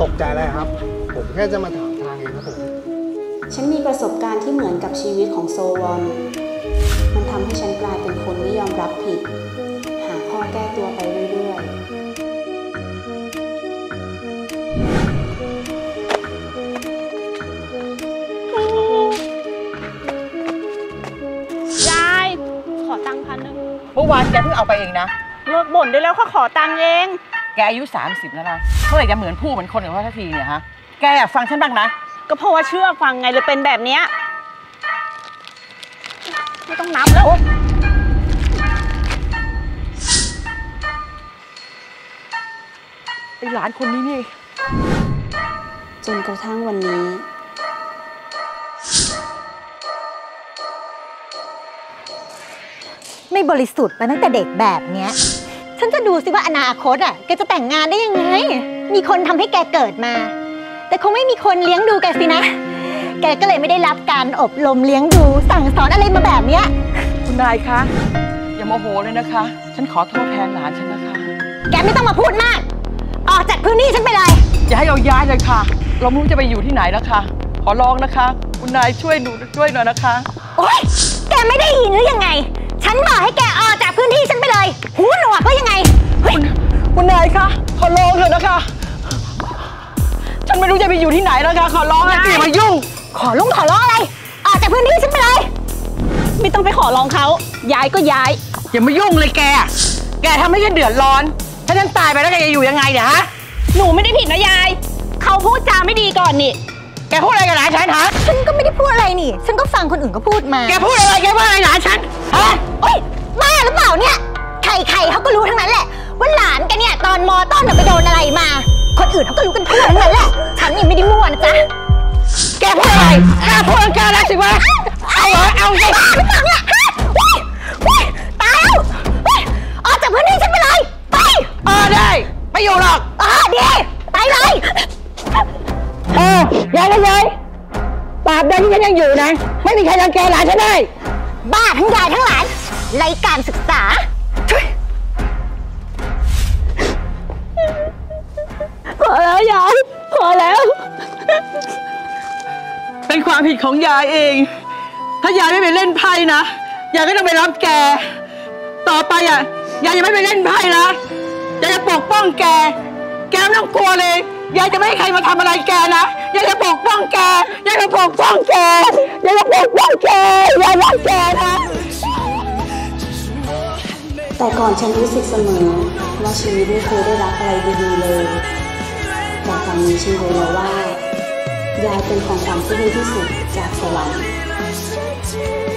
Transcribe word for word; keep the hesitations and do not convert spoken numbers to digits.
ตกใจอะไรครับผมแค่จะมาถามทางเองครับผมฉันมีประสบการณ์ที่เหมือนกับชีวิตของโซวอนมันทำให้ฉันกลายเป็นคนไม่ยอมรับผิดหาข้อแก้ตัวไปเรื่อยๆยายขอตังค์พันหนึ่งเมื่อวานแกเพิ่งเอาไปเองนะเลิกบ่นได้แล้วเขาขอตังค์เองแกอายุสามสิบแล้วนะเมื่อไหร่จะเหมือนผู้เหมือนคนกับพ่อทัทีเนี่ยฮะแกอยากฟังฉันบ้างนะก็เพราะว่าเชื่อฟังไงเลยเป็นแบบเนี้ยไม่ต้องนับแล้วไอ้หลานคนนี้นี่จนกระทั่งวันนี้ไม่บริสุทธิ์มาตั้งแต่เด็กแบบเนี้ยฉันจะดูสิว่าอนาคตอ่ะแกจะแต่งงานได้ยังไงมีคนทำให้แกเกิดมาแต่คงไม่มีคนเลี้ยงดูแกสินะแกก็เลยไม่ได้รับการอบรมเลี้ยงดูสั่งสอนอะไรมาแบบเนี้ยคุณนายคะอย่าโมโหเลยนะคะฉันขอโทษแทนหลานฉันนะคะแกไม่ต้องมาพูดมากออกจากพื้นที่ฉันไปเลยอย่าให้เราย้ายเลยค่ะเราไม่รู้จะไปอยู่ที่ไหนแล้วค่ะขอร้องนะคะคุณนายช่วยหนูช่วยหน่อยนะคะโอ๊ยแกไม่ได้ยินหรือยังไงฉันบอกให้แกออกจากพื้นที่ฉันไปเลยหูหนวกก็ยังไงคุณนายคะขอร้องเถอะนะคะฉันไม่รู้จะไปอยู่ที่ไหนแล้วค่ะขอร้องนะอย่ามายุ่งขอร้องขอร้องอะไรออกจากพื้นที่ฉันไปเลยไม่ต้องไปขอร้องเขาย้ายก็ย้ายอย่ามายุ่งเลยแกแกทำให้ฉันเดือดร้อนถ้าฉันตายไปแล้วแกจะอยู่ยังไงเนี่ยฮะหนูไม่ได้ผิดนะยายเขาพูดจาไม่ดีก่อนนี่แกพูดอะไรกับหลานฉันฮะฉันก็ไม่ได้พูดอะไรนี่ฉันก็ฟังคนอื่นก็พูดมาแกพูดอะไรแกว่าอะไรหลานฉันฮะโอ๊ยบ้าหรือเปล่าเนี่ยใครๆเขาก็รู้ทั้งนั้นแหละว่าหลานแกเนี่ยตอนมอต้นไปโดนอะไรมาคนอื่นเขาก็รู้กันทั่วทั้งนั้นแหละฉันนี่ไม่ได้มั่วนะจ๊ะแกพูดอะไรแกพูดแกแล้วสิวะเอาเหรอเอาสิไม่ฟังอ่ะตายแล้วออกจากพื้นที่ฉันไปเลยไปเออได้ไม่อยู่หรอกเออดีไปเลยเออยายเลยยายตราบใดที่ฉันยังอยู่นะไม่มีใครรังแกหลานฉันได้บ้าทั้งยายทั้งหลานไร้การศึกษาพอแล้วยายพอแล้วเป็นความผิดของยายเองถ้ายายไม่ไปเล่นไพ่นะยายก็ต้องไปรับแกต่อไปอ่ะยายจะไม่ไปเล่นไพ่นะยายจะปกป้องแกแกไม่ต้องกลัวเลยยายจะไม่ให้ใครมาทำอะไรแกนะยายจะปกป้องแกยายจะปกป้องแกยายจะปกป้องแกยายรักแกนะแต่ก่อนฉันรู้สึกเสมอว่าชีวิตไม่เคยได้รับอะไรดีๆเลยแต่ตอนนี้ฉันรู้แล้วว่ายายเป็นของขวัญที่ดีที่สุดจากสวรรค์